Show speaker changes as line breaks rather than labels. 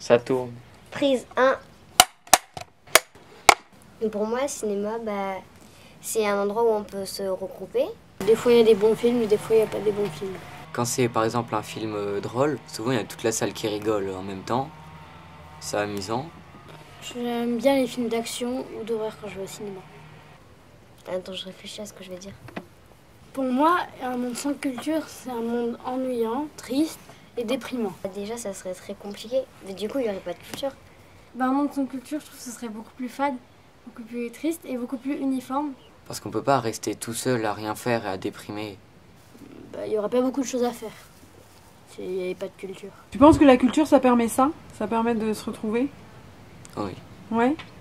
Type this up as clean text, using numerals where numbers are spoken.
Ça tourne.
Prise 1. Pour moi, le cinéma, c'est un endroit où on peut se regrouper.
Des fois, il y a des bons films, des fois, il n'y a pas des bons films.
Quand c'est par exemple un film drôle, souvent il y a toute la salle qui rigole en même temps. C'est amusant.
J'aime bien les films d'action ou d'horreur quand je vais au cinéma.
Attends, je réfléchis à ce que je vais dire.
Pour moi, un monde sans culture, c'est un monde ennuyant, triste et déprimant.
Déjà, ça serait très compliqué. Mais du coup, il n'y aurait pas de culture.
Un monde sans culture, je trouve que ce serait beaucoup plus fade, beaucoup plus triste et beaucoup plus uniforme.
Parce qu'on peut pas rester tout seul à rien faire et à déprimer.
Il n'y aurait pas beaucoup de choses à faire s'il n'y avait pas de culture.
Tu penses que la culture, ça permet ça? Ça permet de se retrouver?
Oui.
Ouais.